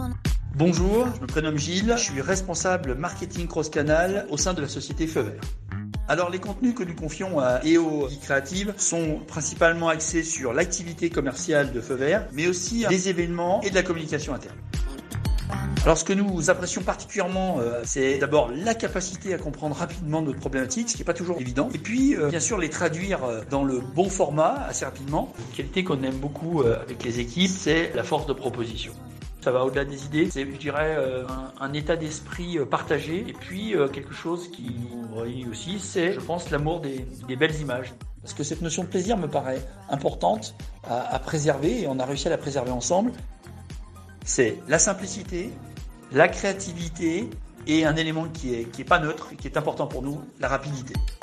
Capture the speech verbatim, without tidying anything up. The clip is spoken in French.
Bonjour, je me prénomme Gilles, je suis responsable marketing cross-canal au sein de la société Feu Vert. Alors les contenus que nous confions à E O Creative sont principalement axés sur l'activité commerciale de Feu Vert, mais aussi des événements et de la communication interne. Alors ce que nous apprécions particulièrement, euh, c'est d'abord la capacité à comprendre rapidement notre problématique, ce qui n'est pas toujours évident, et puis euh, bien sûr les traduire euh, dans le bon format assez rapidement. Une qualité qu'on aime beaucoup euh, avec les équipes, c'est la force de proposition. Ça va au-delà des idées, c'est, je dirais, euh, un, un état d'esprit euh, partagé, et puis euh, quelque chose qui nous relie aussi, c'est, je pense, l'amour des, des belles images. Parce que cette notion de plaisir me paraît importante à, à préserver, et on a réussi à la préserver ensemble. C'est la simplicité, la créativité et un élément qui est, qui est pas neutre, qui est important pour nous, la rapidité.